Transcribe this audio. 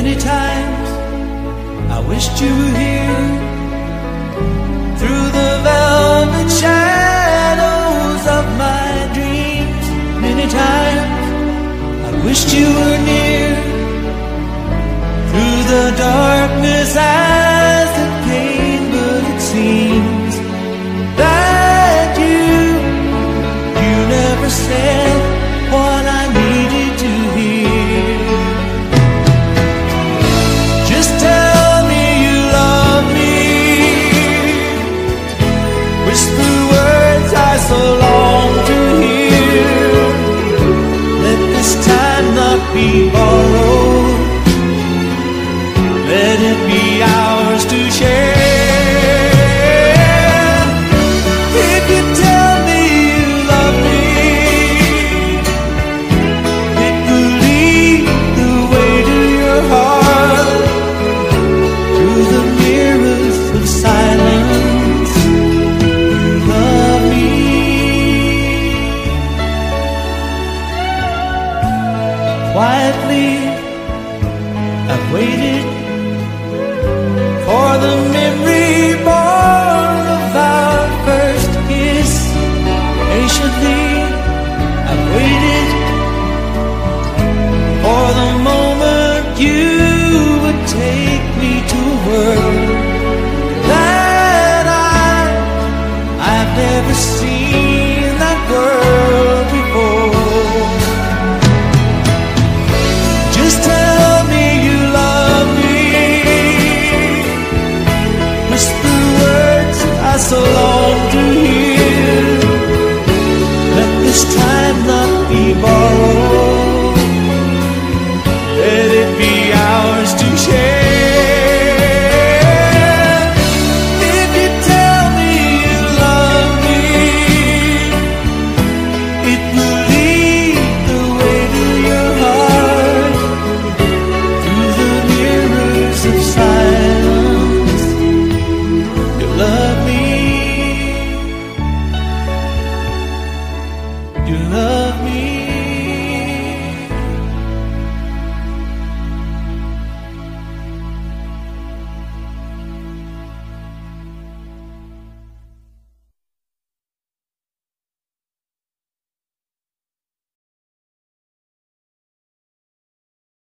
Many times I wished you were here, through the velvet shadows of my dreams. Many times I wished you were near, through the darkness as it came. But it seems that you never said what I needed to hear. Just tell me you love me, whisper words I so long to hear. Let this time not be borrowed, let it be ours to share. If you tell me you love me, it will lead the way to your heart, through the mirrors of silence. You love me. Quietly I've waited for the memory born of our first kiss. Patiently I've waited for the moment you would take me to a world that I've never seen that world before. Just tell me you love me, whisper words I so long to hear. Let this time not be borrowed, let it be ours to share. If you tell me you love me, it will lead the way to your heart, through the mirrors of silence.